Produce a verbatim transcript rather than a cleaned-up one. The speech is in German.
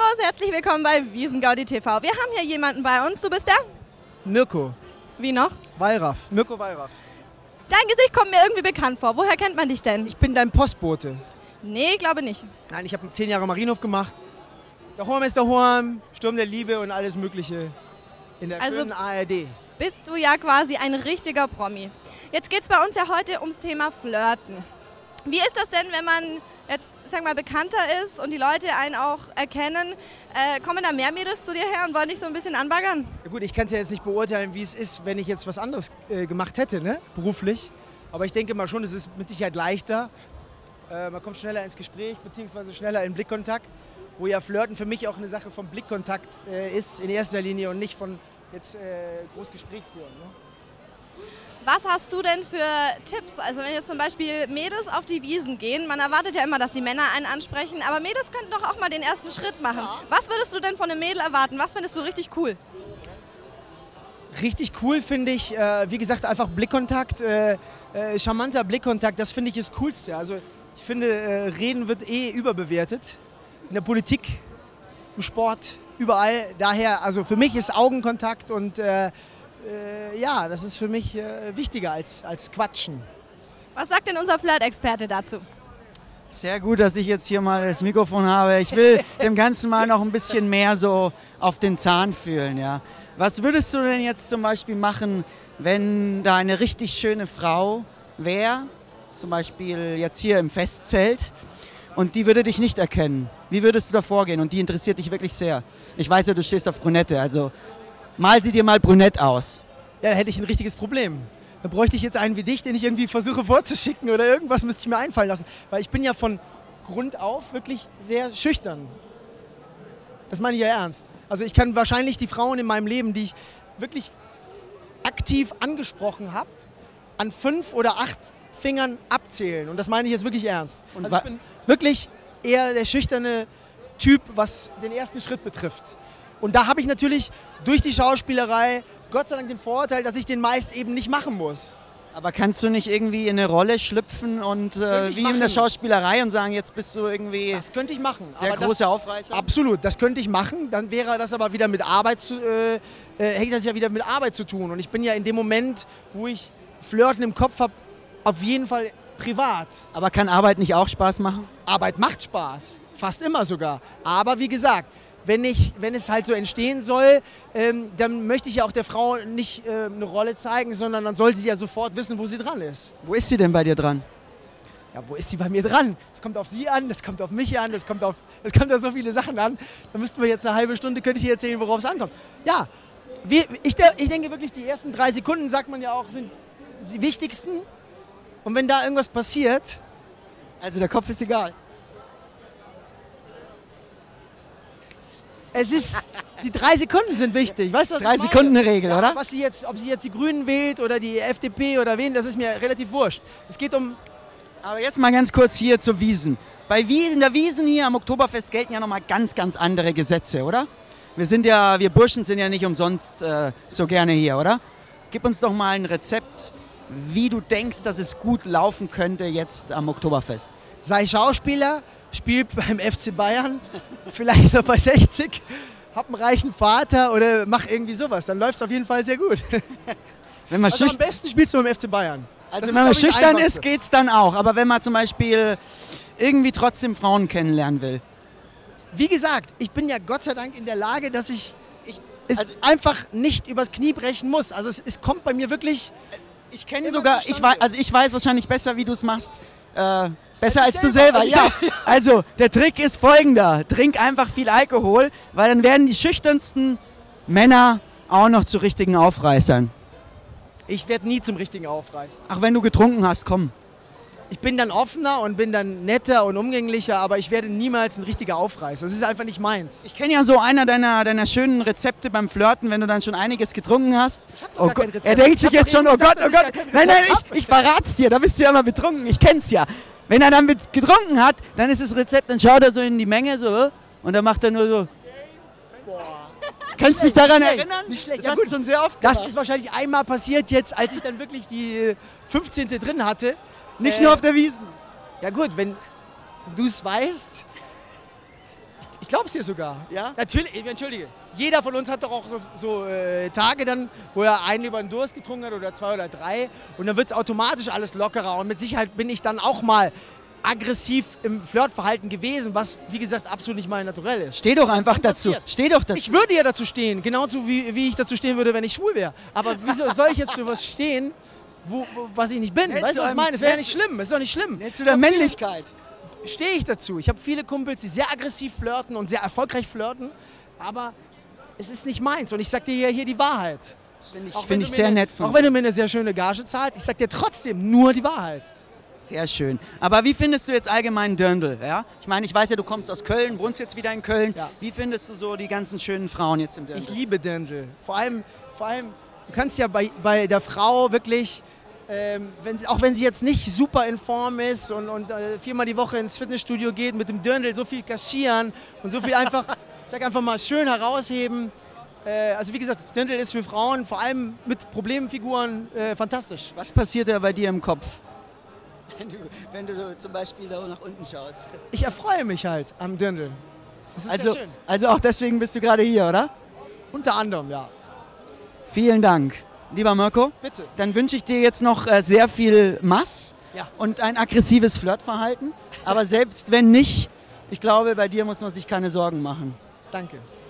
Servus, herzlich willkommen bei Wiesengaudi T V. Wir haben hier jemanden bei uns. Du bist der? Mirko. Wie noch? Wallraff. Mirko Wallraff. Dein Gesicht kommt mir irgendwie bekannt vor. Woher kennt man dich denn? Ich bin dein Postbote. Nee, glaube nicht. Nein, ich habe zehn Jahre Marienhof gemacht. Der Horm ist der Horm, Sturm der Liebe und alles Mögliche in der Also schönen A R D. Bist du ja quasi ein richtiger Promi. Jetzt geht es bei uns ja heute ums Thema Flirten. Wie ist das denn, wenn man jetzt, sag mal, bekannter ist und die Leute einen auch erkennen? Äh, kommen da mehr Mädels zu dir her und wollen dich so ein bisschen anbaggern? Ja gut, ich kann es ja jetzt nicht beurteilen, wie es ist, wenn ich jetzt was anderes äh, gemacht hätte, ne? Beruflich. Aber ich denke mal schon, es ist mit Sicherheit leichter. Äh, man kommt schneller ins Gespräch, beziehungsweise schneller in Blickkontakt. Wo ja Flirten für mich auch eine Sache vom Blickkontakt äh, ist in erster Linie und nicht von jetzt äh, groß Gespräch führen. Ne? Was hast du denn für Tipps? Also wenn jetzt zum Beispiel Mädels auf die Wiesen gehen, man erwartet ja immer, dass die Männer einen ansprechen, aber Mädels könnten doch auch mal den ersten Schritt machen. Ja. Was würdest du denn von einem Mädel erwarten? Was findest du richtig cool? Richtig cool finde ich, äh, wie gesagt, einfach Blickkontakt, äh, äh, charmanter Blickkontakt, das finde ich das Coolste. Also ich finde, äh, Reden wird eh überbewertet. In der Politik, im Sport, überall. Daher, also für mich ist Augenkontakt und äh, äh, ja, das ist für mich äh, wichtiger als, als Quatschen. Was sagt denn unser Flirt-Experte dazu? Sehr gut, dass ich jetzt hier mal das Mikrofon habe. Ich will dem Ganzen mal noch ein bisschen mehr so auf den Zahn fühlen. Ja. Was würdest du denn jetzt zum Beispiel machen, wenn da eine richtig schöne Frau wäre, zum Beispiel jetzt hier im Festzelt, und die würde dich nicht erkennen? Wie würdest du da vorgehen? Und die interessiert dich wirklich sehr. Ich weiß ja, du stehst auf Brünette, also mal sie dir mal brünett aus. Ja, da hätte ich ein richtiges Problem. Da bräuchte ich jetzt einen wie dich, den ich irgendwie versuche vorzuschicken oder irgendwas müsste ich mir einfallen lassen. Weil ich bin ja von Grund auf wirklich sehr schüchtern. Das meine ich ja ernst. Also ich kann wahrscheinlich die Frauen in meinem Leben, die ich wirklich aktiv angesprochen habe, an fünf oder acht Fingern abzählen. Und das meine ich jetzt wirklich ernst. Und also ich bin wirklich eher der schüchterne Typ, was den ersten Schritt betrifft. Und da habe ich natürlich durch die Schauspielerei Gott sei Dank den Vorteil, dass ich den meist eben nicht machen muss. Aber kannst du nicht irgendwie in eine Rolle schlüpfen und äh, wie machen. in der Schauspielerei und sagen, jetzt bist du irgendwie das könnte ich machen, der aber große das, Aufreißer? Absolut, das könnte ich machen. Dann wäre das aber wieder mit Arbeit zu, äh, äh, hätte das ja wieder mit Arbeit zu tun. Und ich bin ja in dem Moment, wo ich Flirten im Kopf habe, auf jeden Fall privat. Aber kann Arbeit nicht auch Spaß machen? Arbeit macht Spaß, fast immer sogar. Aber wie gesagt, wenn, ich, wenn es halt so entstehen soll, ähm, dann möchte ich ja auch der Frau nicht äh, eine Rolle zeigen, sondern dann soll sie ja sofort wissen, wo sie dran ist. Wo ist sie denn bei dir dran? Ja, wo ist sie bei mir dran? Das kommt auf sie an, das kommt auf mich an, das kommt auf, das kommt auf so viele Sachen an. Da müssten wir jetzt eine halbe Stunde, könnte ich hier erzählen, worauf es ankommt. Ja, wir, ich, ich denke wirklich, die ersten drei Sekunden, sagt man ja auch, sind die wichtigsten. Und wenn da irgendwas passiert, also der Kopf ist egal. Es ist, die drei Sekunden sind wichtig. Weißt du, was drei Sekunden Regel, ja, oder? Was sie jetzt, ob sie jetzt die Grünen wählt oder die F D P oder wen, das ist mir relativ wurscht. Es geht um... Aber jetzt mal ganz kurz hier zur Wiesn. Bei Wiesn, der Wiesn hier am Oktoberfest gelten ja nochmal ganz, ganz andere Gesetze, oder? Wir sind ja, wir Burschen sind ja nicht umsonst äh, so gerne hier, oder? Gib uns doch mal ein Rezept, wie du denkst, dass es gut laufen könnte jetzt am Oktoberfest. Sei Schauspieler, spiel beim F C Bayern, vielleicht auch bei sechzig, hab einen reichen Vater oder mach irgendwie sowas, dann läuft es auf jeden Fall sehr gut. Wenn man also am besten spielst du beim F C Bayern. Also wenn man schüchtern ist, geht's dann auch, aber wenn man zum Beispiel irgendwie trotzdem Frauen kennenlernen will. Wie gesagt, ich bin ja Gott sei Dank in der Lage, dass ich, ich es also einfach nicht übers Knie brechen muss. Also es, es kommt bei mir wirklich... Ich kenne sogar, ich weiß, also ich weiß wahrscheinlich besser, wie du es machst. Äh, besser als, als du selber, selber, ja. Also der Trick ist folgender: Trink einfach viel Alkohol, weil dann werden die schüchternsten Männer auch noch zu richtigen Aufreißern. Ich werde nie zum richtigen Aufreißer. Ach, wenn du getrunken hast, komm. Ich bin dann offener und bin dann netter und umgänglicher, aber ich werde niemals ein richtiger Aufreißer. Das ist einfach nicht meins. Ich kenne ja so einer deiner, deiner schönen Rezepte beim Flirten, wenn du dann schon einiges getrunken hast. Ich hab doch oh gar kein Rezept. Er denkt sich jetzt schon, oh Gott, oh Gott. Nein, nein, hab. ich, ich verrat's dir, da bist du ja immer betrunken, ich kenn's ja. Wenn er dann mit getrunken hat, dann ist das Rezept, dann schaut er so in die Menge so und dann macht er nur so. Boah. Kannst du dich daran erinnern? Nicht schlecht. Das Ja, hast gut. du schon sehr oft Das gemacht. ist wahrscheinlich einmal passiert jetzt, als ich dann wirklich die fünfzehnte drin hatte. Nicht äh, nur auf der Wiesn. Ja gut, wenn du es weißt, Ich glaub's dir sogar. Ja? Natürlich, entschuldige. Jeder von uns hat doch auch so, so äh, Tage dann, wo er einen über den Durst getrunken hat oder zwei oder drei. Und dann wird es automatisch alles lockerer. Und mit Sicherheit bin ich dann auch mal aggressiv im Flirtverhalten gewesen, was, wie gesagt, absolut nicht mein Naturell ist. Steh doch Das einfach kann dazu. passieren. Steh doch dazu. Ich würde ja dazu stehen, genauso wie, wie ich dazu stehen würde, wenn ich schwul wäre. Aber wieso soll ich jetzt für was stehen, wo, wo, was ich nicht bin? Nennst Weißt du, du was ich einem- meine? Es wäre ja nennst- nicht schlimm. Es ist doch nicht schlimm. Nennst du der Männlichkeit? Stehe ich dazu. Ich habe viele Kumpels, die sehr aggressiv flirten und sehr erfolgreich flirten, aber es ist nicht meins. Und ich sag dir hier, hier die Wahrheit. Finde ich, Auch wenn find du ich mir sehr eine- nett von Auch dir. wenn du mir eine sehr schöne Gage zahlst, ich sag dir trotzdem nur die Wahrheit. Sehr schön. Aber wie findest du jetzt allgemein Dirndl? Ja? Ich meine, ich weiß ja, du kommst aus Köln, wohnst jetzt wieder in Köln. Ja. Wie findest du so die ganzen schönen Frauen jetzt im Dirndl? Ich liebe Dirndl. Vor allem, vor allem, du kannst ja bei, bei der Frau wirklich, ähm, wenn sie, auch wenn sie jetzt nicht super in Form ist und, und äh, viermal die Woche ins Fitnessstudio geht, mit dem Dirndl so viel kaschieren und so viel einfach, ich sag einfach mal, schön herausheben. Äh, also wie gesagt, das Dirndl ist für Frauen, vor allem mit Problemfiguren, äh, fantastisch. Was passiert da bei dir im Kopf? Wenn du, wenn du zum Beispiel da nach unten schaust. Ich erfreue mich halt am Dirndl. Das ist Also, sehr schön. also auch deswegen bist du gerade hier, oder? Unter anderem, ja. Vielen Dank. Lieber Mirko, Bitte. dann wünsche ich dir jetzt noch äh, sehr viel Mass Ja. und ein aggressives Flirtverhalten. Aber selbst wenn nicht, ich glaube, bei dir muss man sich keine Sorgen machen. Danke.